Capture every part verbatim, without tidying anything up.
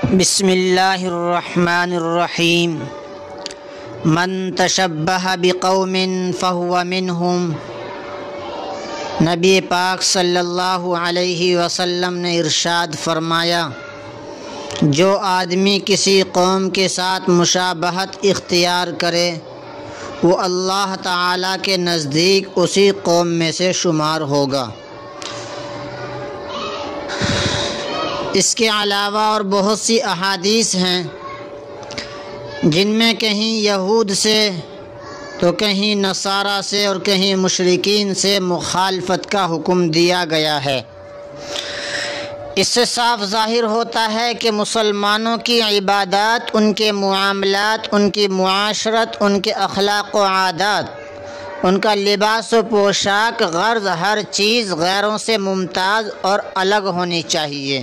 بسم اللہ الرحمن الرحیم من تشبہ بقوم فہو منہم۔ نبی پاک صلی اللہ علیہ وسلم نے ارشاد فرمایا، جو آدمی کسی قوم کے ساتھ مشابہت اختیار کرے وہ اللہ تعالیٰ کے نزدیک اسی قوم میں سے شمار ہوگا۔ اس کے علاوہ اور بہت سی احادیث ہیں جن میں کہیں یہود سے تو کہیں نصارہ سے اور کہیں مشرکین سے مخالفت کا حکم دیا گیا ہے۔ اس سے صاف ظاہر ہوتا ہے کہ مسلمانوں کی عبادات، ان کے معاملات، ان کی معاشرت، ان کے اخلاق و عادات، ان کا لباس و پوشاک، غرض ہر چیز غیروں سے ممتاز اور الگ ہونی چاہیے۔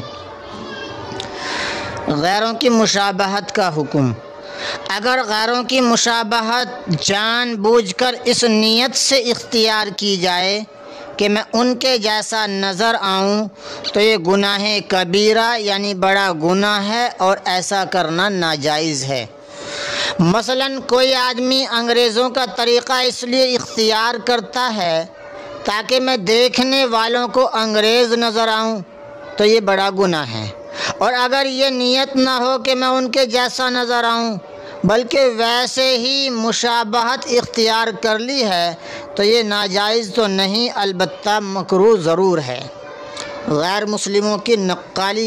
غیروں کی مشابہت کا حکم، اگر غیروں کی مشابہت جان بوجھ کر اس نیت سے اختیار کی جائے کہ میں ان کے جیسا نظر آؤں تو یہ گناہ کبیرہ یعنی بڑا گناہ ہے اور ایسا کرنا ناجائز ہے۔ مثلاً کوئی آدمی انگریزوں کا طریقہ اس لیے اختیار کرتا ہے تاکہ میں دیکھنے والوں کو انگریز نظر آؤں تو یہ بڑا گناہ ہے، اور اگر یہ نیت نہ ہو کہ میں ان کے جیسا نظر آؤں بلکہ ویسے ہی مشابہت اختیار کر لی ہے تو یہ ناجائز تو نہیں، البتہ مکروہ ضرور ہے۔ غیر مسلموں کی نقالی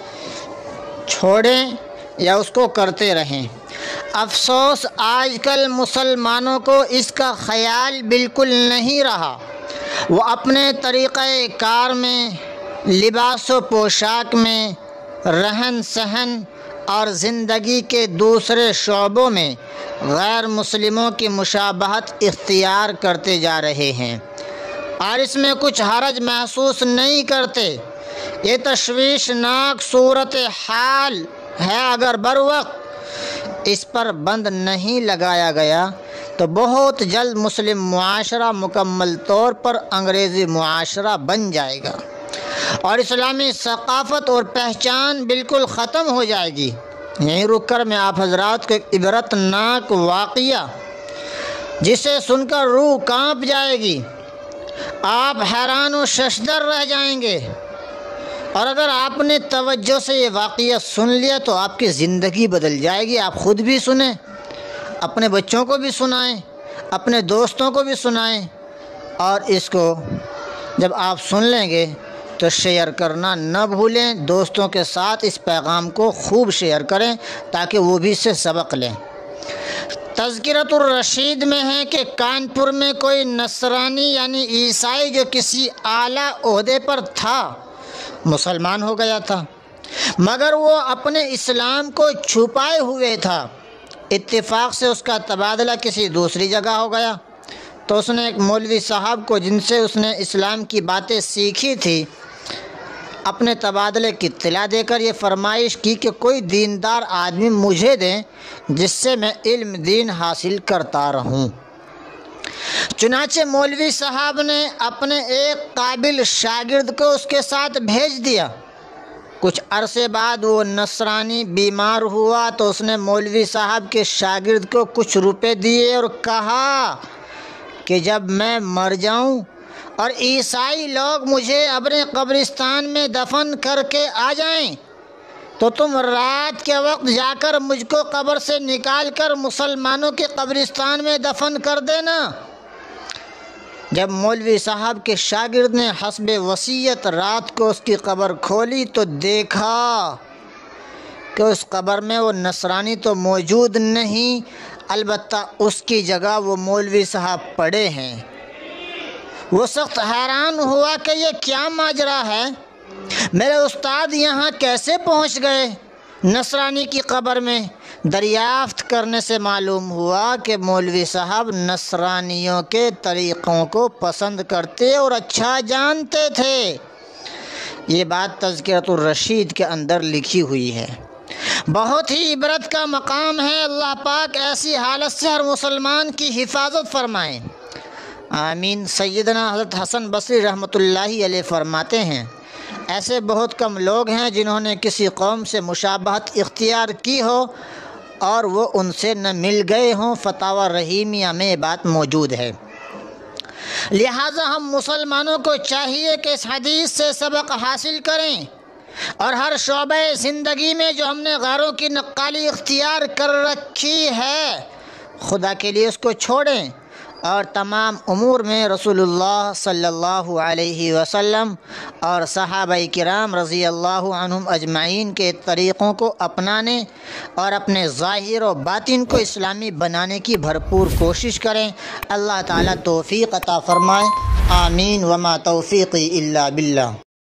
چھوڑیں یا اس کو کرتے رہیں۔ افسوس آج کل مسلمانوں کو اس کا خیال بالکل نہیں رہا۔ وہ اپنے طریقہ کار میں، لباس و پوشاک میں، رہن سہن اور زندگی کے دوسرے شعبوں میں غیر مسلموں کی مشابہت اختیار کرتے جا رہے ہیں اور اس میں کچھ حرج محسوس نہیں کرتے۔ یہ تشویشناک صورت حال ہے۔ اگر بروقت اس پر بند نہیں لگایا گیا تو بہت جلد مسلم معاشرہ مکمل طور پر انگریزی معاشرہ بن جائے گا اور اسلامی ثقافت اور پہچان بالکل ختم ہو جائے گی۔ یہیں رک کر میں آپ حضرات کو ایک عبرت ناک واقعہ جسے سن کر روح کانپ جائے گی، آپ حیران و ششدر رہ جائیں گے، اور اگر آپ نے توجہ سے یہ واقعہ سن لیا تو آپ کی زندگی بدل جائے گی۔ آپ خود بھی سنیں، اپنے بچوں کو بھی سنائیں، اپنے دوستوں کو بھی سنائیں، اور اس کو جب آپ سن لیں گے تو شیئر کرنا نہ بھولیں۔ دوستوں کے ساتھ اس پیغام کو خوب شیئر کریں تاکہ وہ بھی اس سے سبق لیں۔ تذکرۃ الرشید میں ہے کہ کانپور میں کوئی نصرانی یعنی عیسائی جو کسی اعلیٰ عہدے پر تھا مسلمان ہو گیا تھا، مگر وہ اپنے اسلام کو چھپائے ہوئے تھا۔ اتفاق سے اس کا تبادلہ کسی دوسری جگہ ہو گیا تو اس نے ایک مولوی صاحب کو، جن سے اس نے اسلام کی باتیں سیکھی تھی، اپنے تبادلے کی اطلاع دے کر یہ فرمائش کی کہ کوئی دیندار آدمی مجھے دیں جس سے میں علم دین حاصل کرتا رہوں۔ چنانچہ مولوی صاحب نے اپنے ایک قابل شاگرد کو اس کے ساتھ بھیج دیا۔ کچھ عرصے بعد وہ نصرانی بیمار ہوا تو اس نے مولوی صاحب کے شاگرد کو کچھ روپے دیے اور کہا کہ جب میں مر جاؤں اور عیسائی لوگ مجھے اپنے قبرستان میں دفن کر کے آ جائیں تو تم رات کے وقت جا کر مجھ کو قبر سے نکال کر مسلمانوں کے قبرستان میں دفن کر دینا۔ جب مولوی صاحب کے شاگرد نے حسب وصیت رات کو اس کی قبر کھولی تو دیکھا کہ اس قبر میں وہ نصرانی تو موجود نہیں، البتہ اس کی جگہ وہ مولوی صاحب پڑے ہیں۔ وہ سخت حیران ہوا کہ یہ کیا ماجرا ہے، میرے استاد یہاں کیسے پہنچ گئے نصرانی کی قبر میں؟ دریافت کرنے سے معلوم ہوا کہ مولوی صاحب نصرانیوں کے طریقوں کو پسند کرتے اور اچھا جانتے تھے۔ یہ بات تذکرۃ الرشید کے اندر لکھی ہوئی ہے۔ بہت ہی عبرت کا مقام ہے۔ اللہ پاک ایسی حالت سے ہر مسلمان کی حفاظت فرمائیں، آمین۔ سیدنا حضرت حسن بصری رحمۃ اللہ علیہ فرماتے ہیں، ایسے بہت کم لوگ ہیں جنہوں نے کسی قوم سے مشابہت اختیار کی ہو اور وہ ان سے نہ مل گئے ہوں۔ فتاوی رحیمیہ میں یہ بات موجود ہے۔ لہٰذا ہم مسلمانوں کو چاہیے کہ اس حدیث سے سبق حاصل کریں اور ہر شعبہ زندگی میں جو ہم نے غیروں کی نقالی اختیار کر رکھی ہے خدا کے لیے اس کو چھوڑیں، اور تمام امور میں رسول اللہ صلی اللہ علیہ وسلم اور صحابہ کرام رضی اللہ عنہم اجمعین کے طریقوں کو اپنانے اور اپنے ظاہر و باطن کو اسلامی بنانے کی بھرپور کوشش کریں۔ اللہ تعالیٰ توفیق عطا فرمائے، آمین۔ وما توفیقی الا باللہ۔